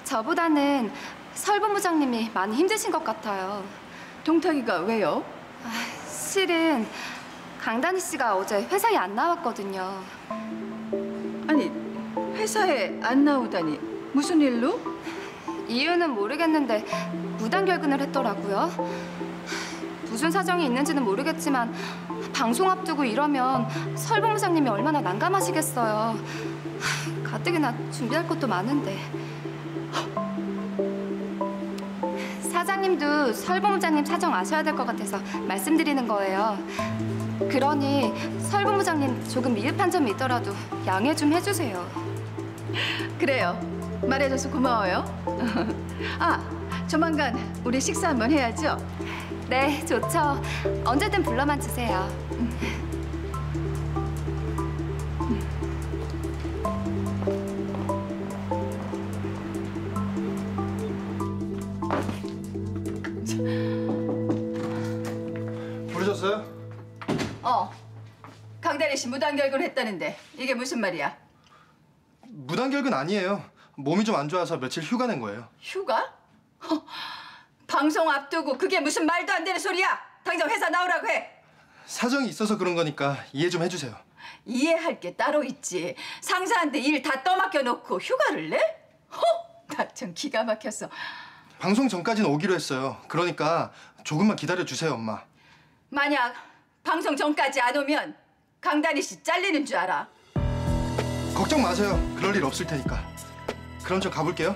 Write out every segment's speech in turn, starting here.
저보다는 설 본부장님이 많이 힘드신 것 같아요. 동탁이가 왜요? 실은 강다니 씨가 어제 회사에 안 나왔거든요. 아니, 회사에 안 나오다니 무슨 일로? 이유는 모르겠는데 무단 결근을 했더라고요. 무슨 사정이 있는지는 모르겠지만 방송 앞두고 이러면 설 본부장님이 얼마나 난감하시겠어요. 가뜩이나 준비할 것도 많은데. 사장님도 설 본부장님 사정 아셔야 될 것 같아서 말씀드리는 거예요. 그러니 설 본부장님 조금 미흡한 점이 있더라도 양해 좀 해주세요. 그래요. 말해줘서 고마워요. 아, 조만간 우리 식사 한번 해야죠? 네, 좋죠. 언제든 불러만 주세요. 부르셨어요? 강다니 씨 무단 결근했다는데 이게 무슨 말이야? 무단 결근 아니에요. 몸이 좀 안 좋아서 며칠 휴가 낸 거예요. 휴가? 방송 앞두고 그게 무슨 말도 안 되는 소리야! 당장 회사 나오라고 해! 사정이 있어서 그런 거니까 이해 좀 해주세요. 이해할 게 따로 있지. 상사한테 일 다 떠맡겨 놓고 휴가를 내? 나 참 기가 막혔어. 방송 전까지는 오기로 했어요. 그러니까 조금만 기다려주세요, 엄마. 만약 방송 전까지 안 오면 강다니 씨 잘리는 줄 알아. 걱정 마세요. 그럴 일 없을 테니까. 그럼 저 가볼게요.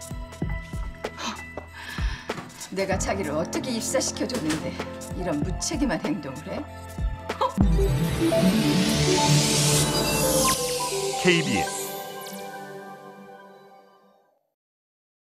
내가 자기를 어떻게 입사시켜줬는데 이런 무책임한 행동을 해? KBS